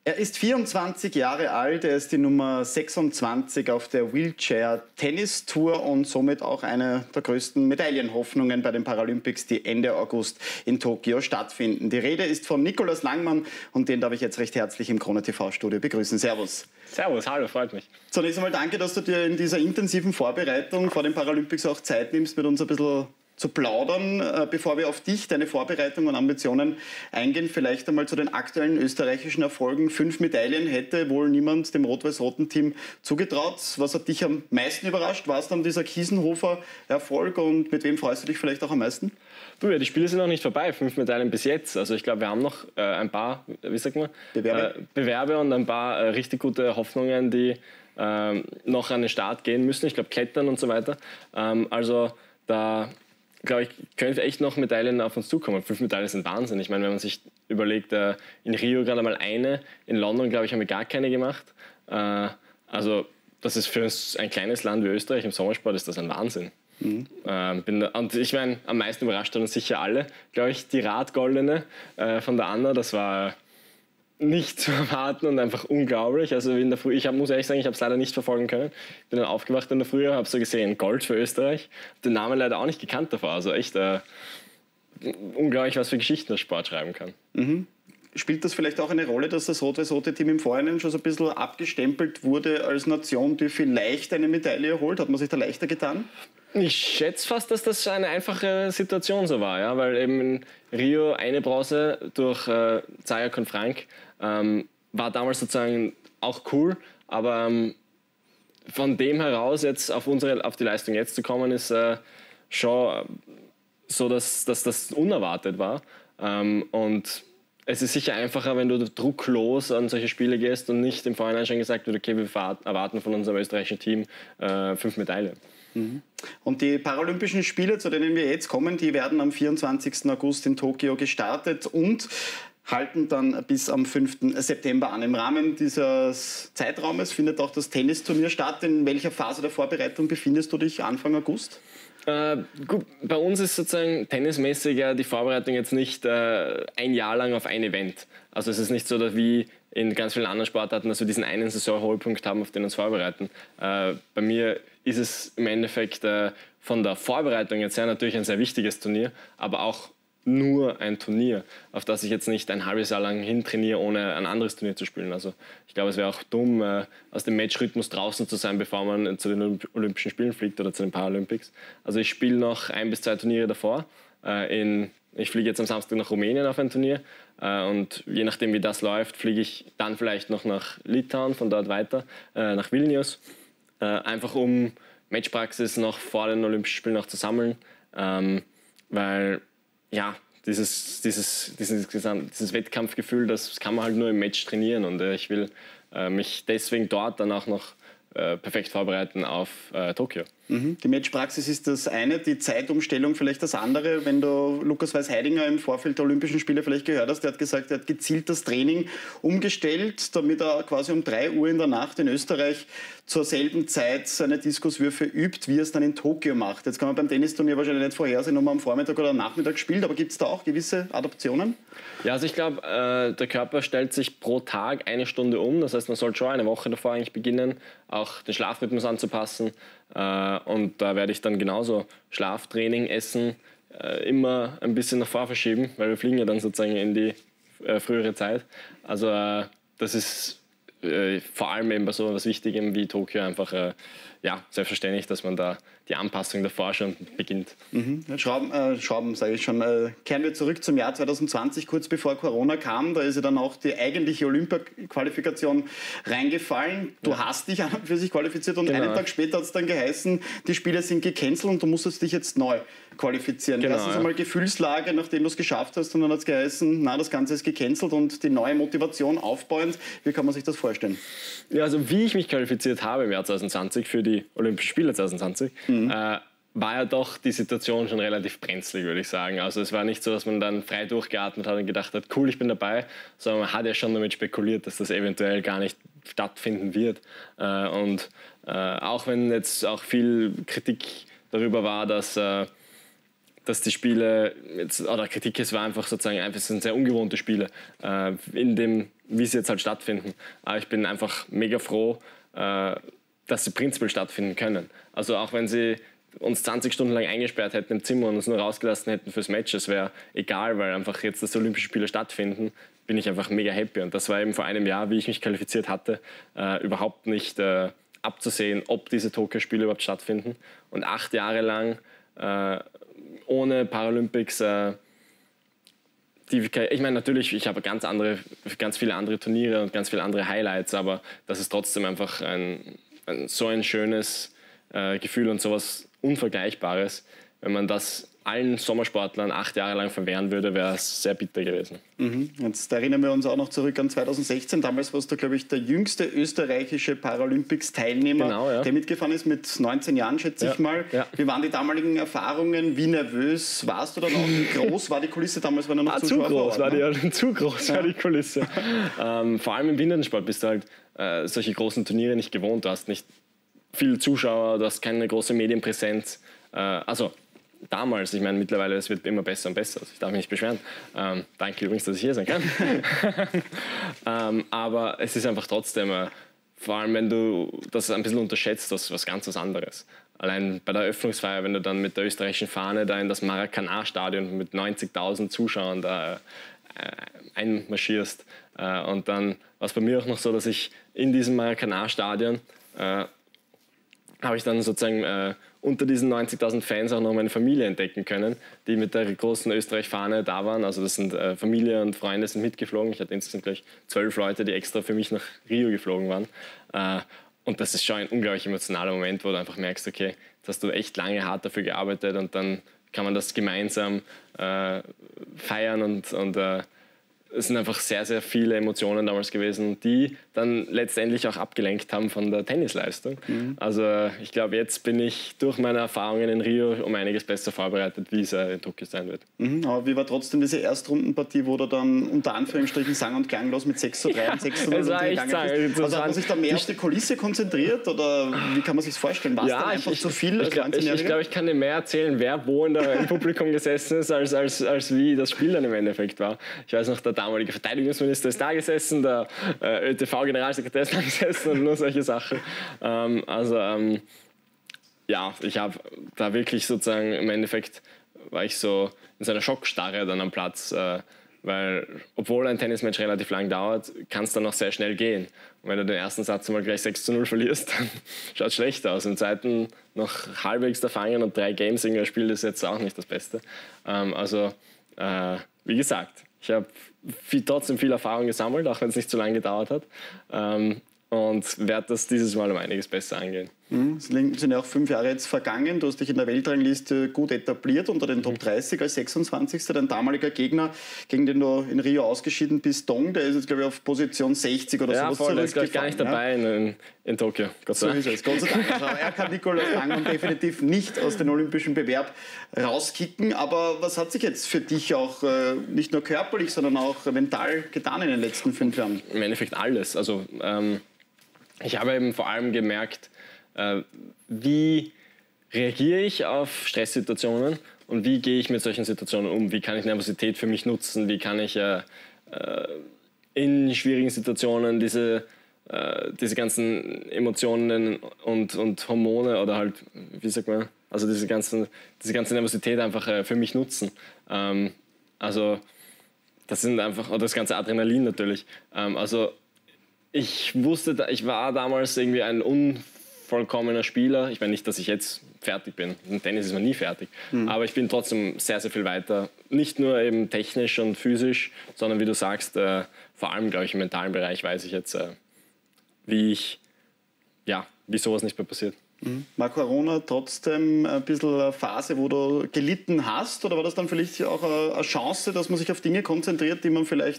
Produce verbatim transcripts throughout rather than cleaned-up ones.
Er ist vierundzwanzig Jahre alt, er ist die Nummer sechsundzwanzig auf der Wheelchair-Tennis-Tour und somit auch eine der größten Medaillenhoffnungen bei den Paralympics, die Ende August in Tokio stattfinden. Die Rede ist von Nikolaus Langmann und den darf ich jetzt recht herzlich im Krone T V-Studio begrüßen. Servus. Servus, hallo, freut mich. Zunächst einmal danke, dass du dir in dieser intensiven Vorbereitung vor den Paralympics auch Zeit nimmst, mit uns ein bisschen zu plaudern. Äh, bevor wir auf dich, deine Vorbereitung und Ambitionen eingehen, vielleicht einmal zu den aktuellen österreichischen Erfolgen. Fünf Medaillen hätte wohl niemand dem rot-weiß-roten Team zugetraut. Was hat dich am meisten überrascht? War es dann dieser Kiesenhofer-Erfolg und mit wem freust du dich vielleicht auch am meisten? Du, ja, die Spiele sind noch nicht vorbei, fünf Medaillen bis jetzt. Also ich glaube, wir haben noch äh, ein paar, wie sagt man, Bewerbe, äh, Bewerbe und ein paar äh, richtig gute Hoffnungen, die äh, noch an den Start gehen müssen. Ich glaube, Klettern und so weiter. Ähm, also da glaube ich, könnte echt noch Medaillen auf uns zukommen. Fünf Medaillen sind Wahnsinn. Ich meine, wenn man sich überlegt, äh, in Rio gerade mal eine, in London, glaube ich, haben wir gar keine gemacht. Äh, also das ist für uns ein kleines Land wie Österreich, im Sommersport ist das ein Wahnsinn. Mhm. Ähm, bin da, und ich meine, am meisten überrascht hat uns sicher alle, glaube ich, die Radgoldene äh, von der Anna, das war nicht zu erwarten und einfach unglaublich. Also in der Früh, ich hab, muss ehrlich sagen, ich habe es leider nicht verfolgen können. Ich bin dann aufgewacht in der Früh, habe so gesehen, Gold für Österreich. Den Namen leider auch nicht gekannt davor. Also echt äh, unglaublich, was für Geschichten das Sport schreiben kann. Mhm. Spielt das vielleicht auch eine Rolle, dass das rot-weiß-rote Team im Vorhinein schon so ein bisschen abgestempelt wurde als Nation, die vielleicht eine Medaille erholt? Hat man sich da leichter getan? Ich schätze fast, dass das eine einfache Situation so war, ja? Weil eben in Rio eine Bronze durch äh, Zayak und Frank ähm, war damals sozusagen auch cool, aber ähm, von dem heraus jetzt auf, unsere, auf die Leistung jetzt zu kommen, ist äh, schon so, dass, dass das unerwartet war. Ähm, und es ist sicher einfacher, wenn du drucklos an solche Spiele gehst und nicht im Vorhinein schon gesagt wird, okay, wir erwarten von unserem österreichischen Team äh, fünf Medaillen. Mhm. Und die Paralympischen Spiele, zu denen wir jetzt kommen, die werden am vierundzwanzigsten August in Tokio gestartet und halten dann bis am fünften September an. Im Rahmen dieses Zeitraumes findet auch das Tennisturnier statt. In welcher Phase der Vorbereitung befindest du dich Anfang August? Äh, gut, bei uns ist sozusagen tennismäßig ja die Vorbereitung jetzt nicht äh, ein Jahr lang auf ein Event. Also es ist nicht so, dass wie in ganz vielen anderen Sportarten, dass wir diesen einen Saisonhohlpunkt haben, auf den wir uns vorbereiten. Äh, bei mir ist es im Endeffekt äh, von der Vorbereitung jetzt ja natürlich ein sehr wichtiges Turnier, aber auch nur ein Turnier, auf das ich jetzt nicht ein halbes Jahr lang hintrainiere, ohne ein anderes Turnier zu spielen. Also ich glaube, es wäre auch dumm, äh, aus dem Matchrhythmus draußen zu sein, bevor man zu den Olympischen Spielen fliegt oder zu den Paralympics. Also ich spiele noch ein bis zwei Turniere davor. Äh, in, ich fliege jetzt am Samstag nach Rumänien auf ein Turnier äh, und je nachdem, wie das läuft, fliege ich dann vielleicht noch nach Litauen, von dort weiter, äh, nach Vilnius, äh, einfach um Matchpraxis noch vor den Olympischen Spielen noch zu sammeln, ähm, weil ja, dieses, dieses, dieses, dieses Wettkampfgefühl, das kann man halt nur im Match trainieren und äh, ich will äh, mich deswegen dort dann auch noch äh, perfekt vorbereiten auf äh, Tokio. Mhm. Die Matchpraxis ist das eine, die Zeitumstellung vielleicht das andere. Wenn du Lukas Weiß-Heidinger im Vorfeld der Olympischen Spiele vielleicht gehört hast, der hat gesagt, er hat gezielt das Training umgestellt, damit er quasi um drei Uhr in der Nacht in Österreich zur selben Zeit seine Diskuswürfe übt, wie er es dann in Tokio macht. Jetzt kann man beim Tennisturnier wahrscheinlich nicht vorhersehen, ob man am Vormittag oder am Nachmittag spielt, aber gibt es da auch gewisse Adaptionen? Ja, also ich glaube, äh, der Körper stellt sich pro Tag eine Stunde um. Das heißt, man sollte schon eine Woche davor eigentlich beginnen, auch den Schlafrhythmus anzupassen. Äh, und da werde ich dann genauso Schlaftraining, Essen äh, immer ein bisschen nach vor verschieben, weil wir fliegen ja dann sozusagen in die äh, frühere Zeit. Also äh, das ist äh, vor allem eben bei so etwas Wichtigem wie Tokio einfach äh, ja, selbstverständlich, dass man da die Anpassung davor schon beginnt. Mhm. Schrauben, äh, Schrauben sage ich schon. Äh, kehren wir zurück zum Jahr zweitausendzwanzig, kurz bevor Corona kam. Da ist ja dann auch die eigentliche Olympia-Qualifikation reingefallen. Du ja. hast dich an und für sich qualifiziert und genau. einen Tag später hat es dann geheißen, die Spiele sind gecancelt und du musstest dich jetzt neu qualifizieren. Genau, Lass uns ja. einmal Gefühlslage, nachdem du es geschafft hast und dann hat es geheißen, na, das Ganze ist gecancelt und die neue Motivation aufbauend. Wie kann man sich das vorstellen? Ja, also wie ich mich qualifiziert habe im Jahr zweitausendzwanzig für die Olympischen Spiele zweitausendzwanzig, mhm. äh, war ja doch die Situation schon relativ brenzlig, würde ich sagen. Also es war nicht so, dass man dann frei durchgeatmet hat und gedacht hat, cool, ich bin dabei, sondern man hat ja schon damit spekuliert, dass das eventuell gar nicht stattfinden wird. Äh, und äh, auch wenn jetzt auch viel Kritik darüber war, dass, äh, dass die Spiele, jetzt, oder Kritik, es war einfach sozusagen, es sind sehr ungewohnte Spiele, äh, in dem, wie sie jetzt halt stattfinden. Aber ich bin einfach mega froh, äh, dass sie prinzipiell stattfinden können. Also auch wenn sie uns zwanzig Stunden lang eingesperrt hätten im Zimmer und uns nur rausgelassen hätten fürs Match, das wäre egal, weil einfach jetzt, dass Olympische Spiele stattfinden, bin ich einfach mega happy. Und das war eben vor einem Jahr, wie ich mich qualifiziert hatte, äh, überhaupt nicht äh, abzusehen, ob diese Tokio-Spiele überhaupt stattfinden. Und acht Jahre lang äh, ohne Paralympics, äh, die, ich meine natürlich, ich habe ganz andere, ganz viele andere Turniere und ganz viele andere Highlights, aber das ist trotzdem einfach ein, ein, so ein schönes äh, Gefühl und sowas Unvergleichbares. Wenn man das allen Sommersportlern acht Jahre lang verwehren würde, wäre es sehr bitter gewesen. Mhm. Jetzt erinnern wir uns auch noch zurück an zweitausendsechzehn. Damals warst du, glaube ich, der jüngste österreichische Paralympics-Teilnehmer, genau, ja. der mitgefahren ist mit neunzehn Jahren, schätze ja. ich mal. Ja. Wie waren die damaligen Erfahrungen? Wie nervös warst du dann auch? Wie groß war die Kulisse damals? War noch ah, Zuschauer zu groß, vor Ort, war ne? die, zu groß war die Kulisse. ähm, vor allem im Behindertensport bist du halt äh, solche großen Turniere nicht gewohnt. Du hast nicht viele Zuschauer, du hast keine große Medienpräsenz. Äh, also damals, ich meine, mittlerweile, es wird immer besser und besser. Also ich darf mich nicht beschweren. Ähm, danke übrigens, dass ich hier sein kann. ähm, aber es ist einfach trotzdem, äh, vor allem wenn du das ein bisschen unterschätzt, das ist was ganz was anderes. Allein bei der Eröffnungsfeier, wenn du dann mit der österreichischen Fahne da in das Maracanã-Stadion mit neunzigtausend Zuschauern da äh, einmarschierst. Äh, und dann war es bei mir auch noch so, dass ich in diesem Maracanã-Stadion äh, habe ich dann sozusagen äh, unter diesen neunzigtausend Fans auch noch meine Familie entdecken können, die mit der großen Österreich-Fahne da waren. Also das sind äh, Familie und Freunde sind mitgeflogen. Ich hatte insgesamt gleich zwölf Leute, die extra für mich nach Rio geflogen waren. Äh, und das ist schon ein unglaublich emotionaler Moment, wo du einfach merkst, okay, jetzt hast du echt lange hart dafür gearbeitet und dann kann man das gemeinsam äh, feiern und, und äh, es sind einfach sehr, sehr viele Emotionen damals gewesen, die dann letztendlich auch abgelenkt haben von der Tennisleistung. Mhm. Also ich glaube, jetzt bin ich durch meine Erfahrungen in Rio um einiges besser vorbereitet, wie es in Tokio sein wird. Mhm, aber wie war trotzdem diese Erstrundenpartie, wo du dann unter Anführungsstrichen sang- und klanglos mit sechs zu drei ja, und sechs zu null untergegangen bist? Also hat man sich da mehr auf die Kulisse konzentriert oder wie kann man sich das vorstellen? War es ja, dann einfach ich, zu viel als Ich, ich, ich glaube, ich kann dir mehr erzählen, wer wo in der, im Publikum gesessen ist, als, als, als wie das Spiel dann im Endeffekt war. Ich weiß noch, der damalige Verteidigungsminister ist da gesessen, der äh, ÖTV-Generalsekretär ist da gesessen und nur solche Sachen. Ähm, also ähm, ja, ich habe da wirklich sozusagen im Endeffekt war ich so in so einer Schockstarre dann am Platz, äh, weil obwohl ein Tennismatch relativ lang dauert, kann es dann noch sehr schnell gehen. Und wenn du den ersten Satz mal gleich sechs zu null verlierst, dann schaut es schlecht aus. Im zweiten noch halbwegs da fangen und drei Games in das Spiel ist jetzt auch nicht das Beste. Ähm, also äh, wie gesagt, ich habe viel, trotzdem viel Erfahrung gesammelt, auch wenn es nicht so lange gedauert hat. Ähm, und werde das dieses Mal um einiges besser angehen. Es sind ja auch fünf Jahre jetzt vergangen. Du hast dich in der Weltrangliste gut etabliert unter den Top dreißig als sechsundzwanzigster Dein damaliger Gegner, gegen den du in Rio ausgeschieden bist, Dong, der ist jetzt, glaube ich, auf Position sechzig oder ja, sowas voll, der ist, glaube ich, gar nicht ja? dabei in, in Tokio. Gott sei Dank. So ist es, Gott sei Dank. Also er kann Nikolaus Langmann definitiv nicht aus dem olympischen Bewerb rauskicken. Aber was hat sich jetzt für dich auch äh, nicht nur körperlich, sondern auch mental getan in den letzten fünf Jahren? Im Endeffekt alles. Also ähm, ich habe eben vor allem gemerkt, äh, wie reagiere ich auf Stresssituationen und wie gehe ich mit solchen Situationen um? Wie kann ich Nervosität für mich nutzen? Wie kann ich äh, äh, in schwierigen Situationen diese, äh, diese ganzen Emotionen und, und Hormone oder halt, wie sagt man, also diese, ganzen, diese ganze Nervosität einfach äh, für mich nutzen? Ähm, also das sind einfach, oder das ganze Adrenalin natürlich. Ähm, also ich wusste, ich war damals irgendwie ein unvollkommener Spieler. Ich meine nicht, dass ich jetzt fertig bin. Im Tennis ist man nie fertig. Mhm. Aber ich bin trotzdem sehr, sehr viel weiter. Nicht nur eben technisch und physisch, sondern wie du sagst, äh, vor allem, glaube ich, im mentalen Bereich weiß ich jetzt, äh, wie ich, ja, wie sowas nicht mehr passiert. Mhm. War Corona trotzdem ein bisschen eine Phase, wo du gelitten hast? Oder war das dann vielleicht auch eine Chance, dass man sich auf Dinge konzentriert, die man vielleicht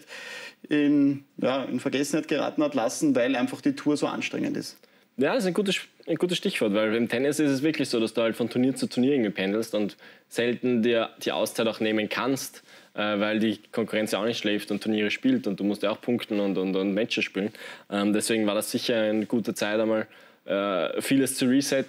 in, ja, in Vergessenheit geraten hat lassen, weil einfach die Tour so anstrengend ist? Ja, das ist ein gutes, ein gutes Stichwort, weil im Tennis ist es wirklich so, dass du halt von Turnier zu Turnier irgendwie pendelst und selten dir die Auszeit auch nehmen kannst, äh, weil die Konkurrenz ja auch nicht schläft und Turniere spielt und du musst ja auch punkten und, und, und Matches spielen. Ähm, deswegen war das sicher eine gute Zeit einmal, äh, vieles zu resetten,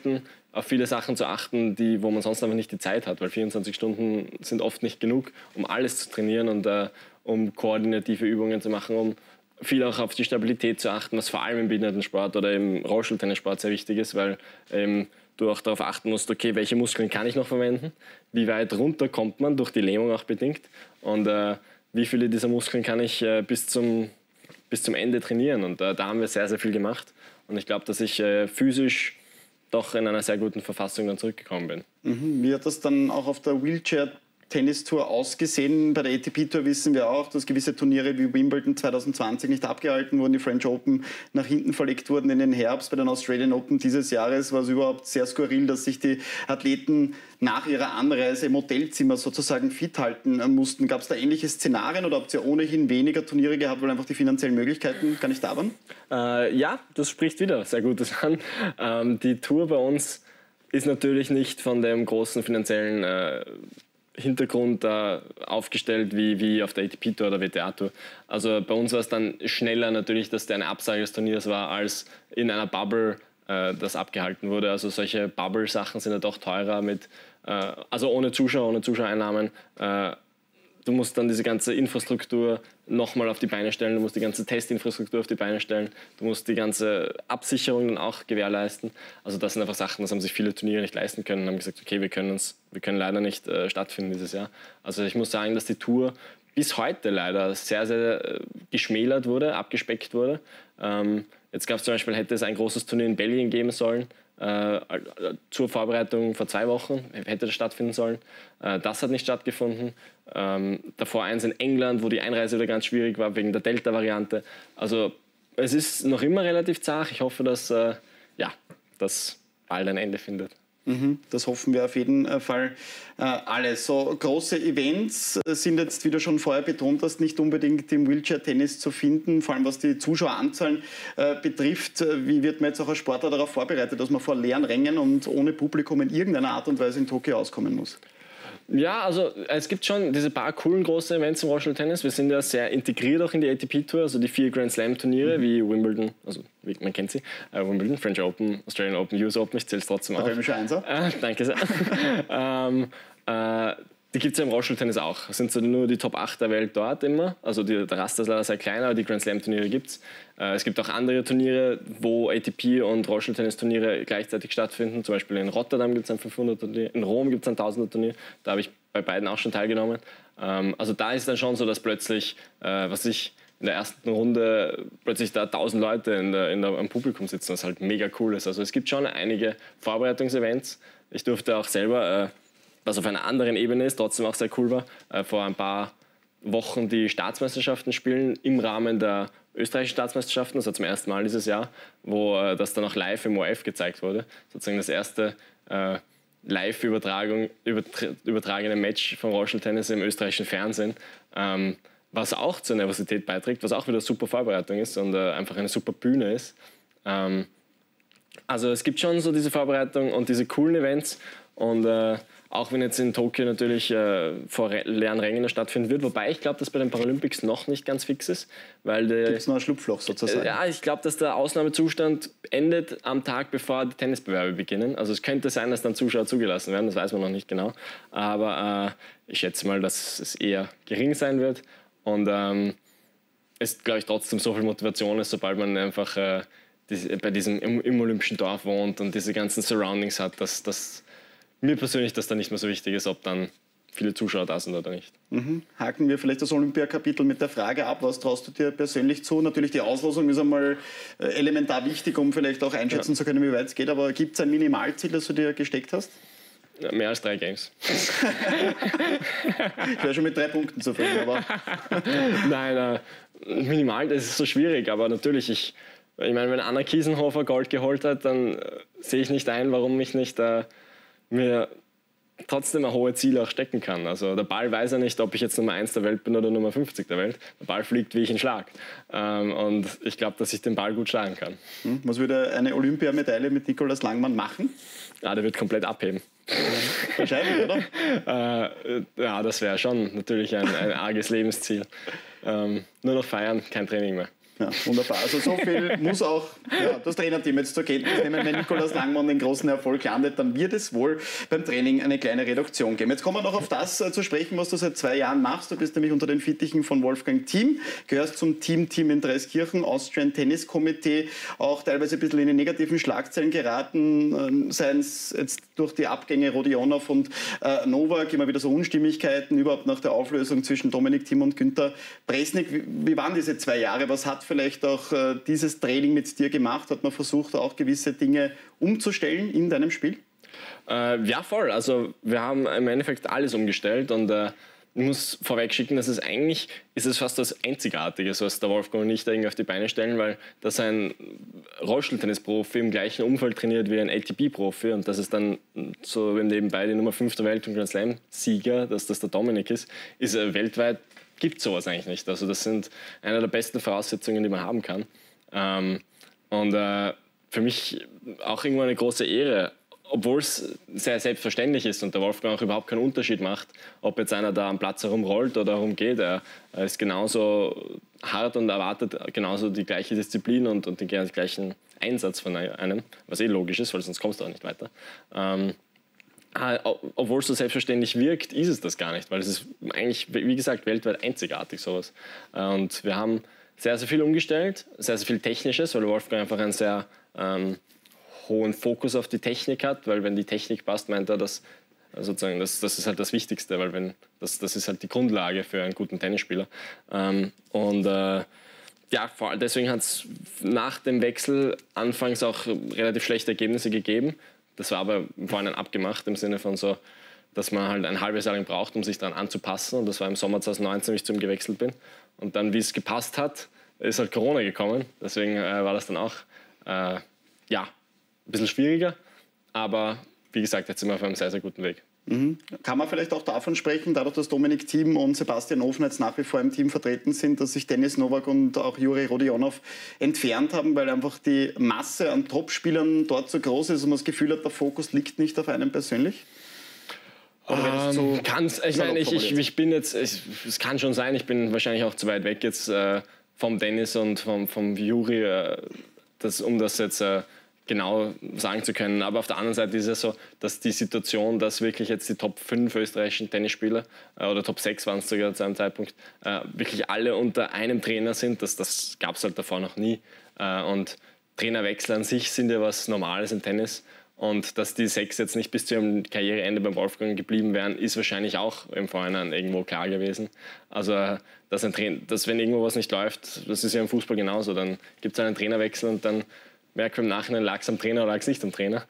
auf viele Sachen zu achten, die, wo man sonst einfach nicht die Zeit hat, weil vierundzwanzig Stunden sind oft nicht genug, um alles zu trainieren und äh, um koordinative Übungen zu machen, um viel auch auf die Stabilität zu achten, was vor allem im Behindertensport oder im Rollstuhltennissport sehr wichtig ist, weil ähm, du auch darauf achten musst, okay, welche Muskeln kann ich noch verwenden, wie weit runter kommt man, durch die Lähmung auch bedingt, und äh, wie viele dieser Muskeln kann ich äh, bis, zum, bis zum Ende trainieren. Und äh, da haben wir sehr, sehr viel gemacht. Und ich glaube, dass ich äh, physisch doch in einer sehr guten Verfassung dann zurückgekommen bin. Mhm. Wie hat das dann auch auf der Wheelchair Tennistour ausgesehen? Bei der A T P-Tour wissen wir auch, dass gewisse Turniere wie Wimbledon zwanzig zwanzig nicht abgehalten wurden, die French Open nach hinten verlegt wurden in den Herbst. Bei den Australian Open dieses Jahres war es überhaupt sehr skurril, dass sich die Athleten nach ihrer Anreise im Hotelzimmer sozusagen fit halten mussten. Gab es da ähnliche Szenarien oder habt ihr ohnehin weniger Turniere gehabt, weil einfach die finanziellen Möglichkeiten gar nicht da waren? Äh, ja, das spricht wieder sehr Gutes an. Ähm, die Tour bei uns ist natürlich nicht von dem großen finanziellen äh, Hintergrund äh, aufgestellt wie, wie auf der A T P-Tour oder W T A-Tour. Also bei uns war es dann schneller natürlich, dass der eine Absage des Turniers war, als in einer Bubble äh, das abgehalten wurde. Also solche Bubble-Sachen sind ja doch teurer, mit, äh, also ohne Zuschauer, ohne Zuschauereinnahmen. Äh, Du musst dann diese ganze Infrastruktur nochmal auf die Beine stellen, du musst die ganze Testinfrastruktur auf die Beine stellen, du musst die ganze Absicherung dann auch gewährleisten. Also das sind einfach Sachen, das haben sich viele Turniere nicht leisten können und haben gesagt, okay, wir können, uns, wir können leider nicht äh, stattfinden dieses Jahr. Also ich muss sagen, dass die Tour bis heute leider sehr, sehr äh, geschmälert wurde, abgespeckt wurde. Ähm, jetzt gab es zum Beispiel, hätte es ein großes Turnier in Belgien geben sollen, Äh, zur Vorbereitung vor zwei Wochen, hätte das stattfinden sollen. Äh, das hat nicht stattgefunden. Ähm, davor eins in England, wo die Einreise wieder ganz schwierig war, wegen der Delta-Variante. Also es ist noch immer relativ zart. Ich hoffe, dass äh, ja, das bald ein Ende findet. Das hoffen wir auf jeden Fall äh, alle. So große Events sind jetzt, wie du schon vorher betont hast, nicht unbedingt im Wheelchair-Tennis zu finden, vor allem was die Zuschaueranzahlen äh, betrifft. Wie wird man jetzt auch als Sportler darauf vorbereitet, dass man vor leeren Rängen und ohne Publikum in irgendeiner Art und Weise in Tokio auskommen muss? Ja, also es gibt schon diese paar coolen großen Events im Rollstuhltennis. Wir sind ja sehr integriert auch in die A T P-Tour, also die vier Grand Slam-Turniere, mhm. wie Wimbledon, also wie, man kennt sie, äh, Wimbledon, French Open, Australian Open, U S Open, ich zähle es trotzdem auf. Römischer Einser. Äh, danke sehr. ähm, äh, die gibt es ja im Rollstuhltennis auch. Es sind so nur die Top acht der Welt dort immer. Also die, der Raster ist leider sehr klein, aber die Grand Slam-Turniere gibt es. Äh, es gibt auch andere Turniere, wo A T P- und Rollstuhltennis-Turniere gleichzeitig stattfinden. Zum Beispiel in Rotterdam gibt es ein fünfhundert-Turnier, in Rom gibt es ein tausender-Turnier. Da habe ich bei beiden auch schon teilgenommen. Ähm, also da ist dann schon so, dass plötzlich, äh, was ich in der ersten Runde plötzlich da tausend Leute in der, in der, am Publikum sitzen, was halt mega cool ist. Also es gibt schon einige Vorbereitungsevents. Ich durfte auch selber, äh, was auf einer anderen Ebene ist, trotzdem auch sehr cool war, äh, vor ein paar Wochen die Staatsmeisterschaften spielen im Rahmen der österreichischen Staatsmeisterschaften. Das war zum ersten Mal dieses Jahr, wo äh, das dann auch live im O R F gezeigt wurde. Sozusagen das erste äh, Live-Übertragung, übertragene Match vom Rollstuhltennis im österreichischen Fernsehen, ähm, was auch zur Nervosität beiträgt, was auch wieder super Vorbereitung ist und äh, einfach eine super Bühne ist. Ähm, also es gibt schon so diese Vorbereitung und diese coolen Events und äh, auch wenn jetzt in Tokio natürlich äh, vor leeren Rängen stattfinden wird, wobei ich glaube, dass bei den Paralympics noch nicht ganz fix ist. Gibt es noch ein Schlupfloch sozusagen? Äh, ja, ich glaube, dass der Ausnahmezustand endet am Tag, bevor die Tennisbewerbe beginnen. Also es könnte sein, dass dann Zuschauer zugelassen werden, das weiß man noch nicht genau. Aber äh, ich schätze mal, dass es eher gering sein wird. Und ähm, es, glaube ich, trotzdem so viel Motivation ist, sobald man einfach äh, die, bei diesem im, im olympischen Dorf wohnt und diese ganzen Surroundings hat, dass das mir persönlich das dann nicht mehr so wichtig ist, ob dann viele Zuschauer da sind oder nicht. Mhm. Haken wir vielleicht das Olympiakapitel mit der Frage ab, was traust du dir persönlich zu? Natürlich die Auslosung ist einmal elementar wichtig, um vielleicht auch einschätzen ja. zu können, wie weit es geht, aber gibt es ein Minimalziel, das du dir gesteckt hast? Ja, mehr als drei Games. Ich wäre schon mit drei Punkten zufrieden, aber... Nein, äh, minimal, das ist so schwierig, aber natürlich, ich, ich meine, wenn Anna Kiesenhofer Gold geholt hat, dann äh, sehe ich nicht ein, warum ich nicht äh, mir trotzdem ein hohes Ziel auch stecken kann. Also der Ball weiß ja nicht, ob ich jetzt Nummer eins der Welt bin oder Nummer fünfzig der Welt. Der Ball fliegt, wie ich ihn schlage. Ähm, und ich glaube, dass ich den Ball gut schlagen kann. Was würde eine Olympiamedaille mit Nikolaus Langmann machen? Ja, der wird komplett abheben. Wahrscheinlich, oder? äh, ja, das wäre schon natürlich ein, ein arges Lebensziel. Ähm, nur noch feiern, kein Training mehr. Ja, wunderbar. Also so viel muss auch ja, das Trainerteam jetzt zur Kenntnis nehmen. Wenn Nikolaus Langmann den großen Erfolg landet, dann wird es wohl beim Training eine kleine Reduktion geben. Jetzt kommen wir noch auf das äh, zu sprechen, was du seit zwei Jahren machst. Du bist nämlich unter den Fittichen von Wolfgang Thiem, gehörst zum Team-Team in Dreiskirchen, Austrian Tennis Komitee, auch teilweise ein bisschen in die negativen Schlagzeilen geraten, äh, seien es jetzt durch die Abgänge Rodionov und äh, Novak, immer wieder so Unstimmigkeiten, überhaupt nach der Auflösung zwischen Dominik Thiem und Günter Bresnik. Wie, wie waren diese zwei Jahre? Was hat vielleicht auch äh, dieses Training mit dir gemacht? Hat man versucht, auch gewisse Dinge umzustellen in deinem Spiel? Äh, ja, voll. Also wir haben im Endeffekt alles umgestellt und äh, ich muss vorweg schicken, dass es eigentlich ist es fast das Einzigartige, was der Wolfgang und ich da irgendwie auf die Beine stellen, weil dass ein Rollstuhltennis-Profi im gleichen Umfeld trainiert wie ein A T P-Profi und dass es dann so nebenbei die Nummer fünf der Welt und Grand Slam-Sieger, dass das der Dominik ist, ist äh, weltweit gibt sowas eigentlich nicht. Also das sind eine der besten Voraussetzungen, die man haben kann. Ähm, und äh, für mich auch irgendwo eine große Ehre, obwohl es sehr selbstverständlich ist und der Wolfgang auch überhaupt keinen Unterschied macht, ob jetzt einer da am Platz herumrollt oder herumgeht. Er, er ist genauso hart und erwartet genauso die gleiche Disziplin und, und den gleichen Einsatz von einem, was eh logisch ist, weil sonst kommst du auch nicht weiter. Ähm, Obwohl es so selbstverständlich wirkt, ist es das gar nicht, weil es ist eigentlich, wie gesagt, weltweit einzigartig sowas. Und wir haben sehr, sehr viel umgestellt, sehr, sehr viel Technisches, weil Wolfgang einfach einen sehr ähm, hohen Fokus auf die Technik hat, weil wenn die Technik passt, meint er, dass sozusagen das, das ist halt das Wichtigste, weil wenn, das, das ist halt die Grundlage für einen guten Tennisspieler. Ähm, und äh, ja, vor allem deswegen hat es nach dem Wechsel anfangs auch relativ schlechte Ergebnisse gegeben. Das war aber vorhin abgemacht im Sinne von so, dass man halt ein halbes Jahr lang braucht, um sich daran anzupassen. Und das war im Sommer zwanzig neunzehn, wie ich zu ihm gewechselt bin. Und dann, wie es gepasst hat, ist halt Corona gekommen. Deswegen äh, war das dann auch äh, ja, ein bisschen schwieriger. Aber wie gesagt, jetzt sind wir auf einem sehr, sehr guten Weg. Mhm. Kann man vielleicht auch davon sprechen, dadurch, dass Dominik Thiem und Sebastian Ofen jetzt nach wie vor im Team vertreten sind, dass sich Denis Novak und auch Juri Rodionov entfernt haben, weil einfach die Masse an Topspielern dort so groß ist und man das Gefühl hat, der Fokus liegt nicht auf einem persönlich? Ähm, so kann's, ich meine, ich, ich, ich bin jetzt, es kann schon sein, ich bin wahrscheinlich auch zu weit weg jetzt äh, vom Dennis und vom, vom Juri, äh, das, um das jetzt äh, genau sagen zu können. Aber auf der anderen Seite ist es so, dass die Situation, dass wirklich jetzt die Top fünf österreichischen Tennisspieler äh, oder Top sechs waren es sogar zu einem Zeitpunkt, äh, wirklich alle unter einem Trainer sind, das, das gab es halt davor noch nie. Äh, und Trainerwechsel an sich sind ja was Normales im Tennis. Und dass die sechs jetzt nicht bis zu ihrem Karriereende beim Wolfgang geblieben wären, ist wahrscheinlich auch im Vorhinein irgendwo klar gewesen. Also, dass, ein Trainer, dass wenn irgendwo was nicht läuft, das ist ja im Fußball genauso, dann gibt es einen Trainerwechsel und dann merkt man im Nachhinein, lag es am Trainer oder lag es nicht am Trainer.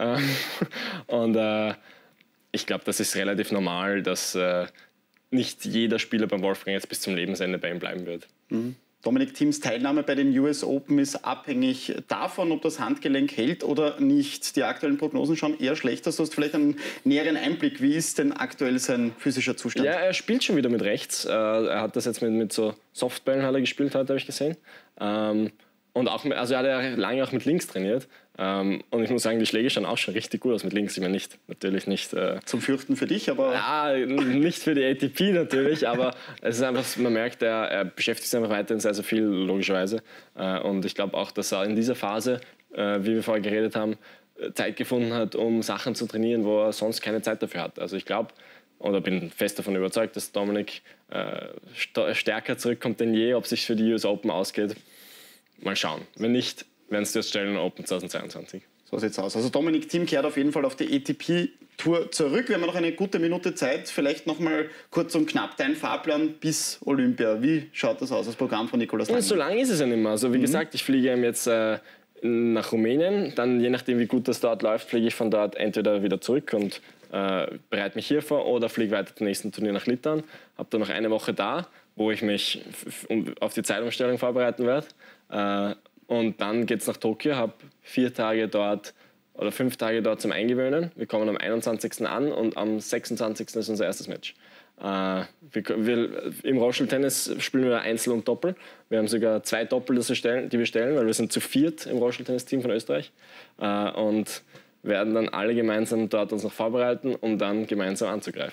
Und äh, ich glaube, das ist relativ normal, dass äh, nicht jeder Spieler beim Wolfgang jetzt bis zum Lebensende bei ihm bleiben wird. Mhm. Dominik Thiems Teilnahme bei den U S Open ist abhängig davon, ob das Handgelenk hält oder nicht. Die aktuellen Prognosen schauen eher schlecht aus. Du hast vielleicht einen näheren Einblick. Wie ist denn aktuell sein physischer Zustand? Ja, er spielt schon wieder mit rechts. Er hat das jetzt mit, mit so Softballen hat er gespielt, heute habe ich gesehen. Ähm, Und auch, also er hat ja lange auch mit links trainiert. Ähm, und ich muss sagen, die Schläge schauen auch schon richtig gut aus mit links. Ich meine nicht, natürlich nicht. Äh, Zum Fürchten für dich, aber... Ja, nicht für die A T P natürlich, aber es ist einfach, man merkt, er, er beschäftigt sich einfach weiterhin sehr, sehr viel, logischerweise. Äh, und ich glaube auch, dass er in dieser Phase, äh, wie wir vorher geredet haben, Zeit gefunden hat, um Sachen zu trainieren, wo er sonst keine Zeit dafür hat. Also ich glaube, oder bin fest davon überzeugt, dass Dominik äh, stärker zurückkommt denn je, ob sich für die U S Open ausgeht. Mal schauen. Wenn nicht, werden es die Australian Open zweitausendzweiundzwanzig. So sieht's aus. Also Dominik Thiem kehrt auf jeden Fall auf die A T P-Tour zurück. Wir haben noch eine gute Minute Zeit. Vielleicht noch mal kurz und knapp dein Fahrplan bis Olympia. Wie schaut das aus, das Programm von Nikolaus Langmann? So lange ist es ja nicht mehr. Also wie mhm. gesagt, ich fliege jetzt äh, nach Rumänien. Dann, je nachdem, wie gut das dort läuft, fliege ich von dort entweder wieder zurück und äh, bereite mich hier vor oder fliege weiter zum nächsten Turnier nach Litauen. Habe dann noch eine Woche da, wo ich mich auf die Zeitumstellung vorbereiten werde. Äh, und dann geht es nach Tokio, habe vier Tage dort oder fünf Tage dort zum Eingewöhnen. Wir kommen am einundzwanzigsten an und am sechsundzwanzigsten ist unser erstes Match. Äh, wir, wir, Im Rollstuhltennis spielen wir Einzel und Doppel. Wir haben sogar zwei Doppel, das wir stellen, die wir stellen, weil wir sind zu viert im Rollstuhltennis-Team von Österreich. Äh, und werden dann alle gemeinsam dort uns noch vorbereiten, um dann gemeinsam anzugreifen.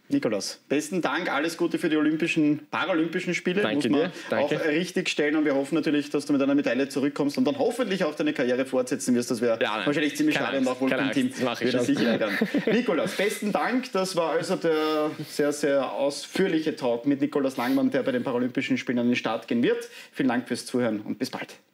Nikolaus, besten Dank, alles Gute für die Olympischen, Paralympischen Spiele. Danke muss man dir. Danke. auch richtig stellen und wir hoffen natürlich, dass du mit einer Medaille zurückkommst und dann hoffentlich auch deine Karriere fortsetzen wirst. Das wäre ja, wahrscheinlich ziemlich schade und auch wohl im Team würde sich ärgern. Nikolaus, besten Dank. Das war also der sehr, sehr ausführliche Talk mit Nikolaus Langmann, der bei den Paralympischen Spielen an den Start gehen wird. Vielen Dank fürs Zuhören und bis bald.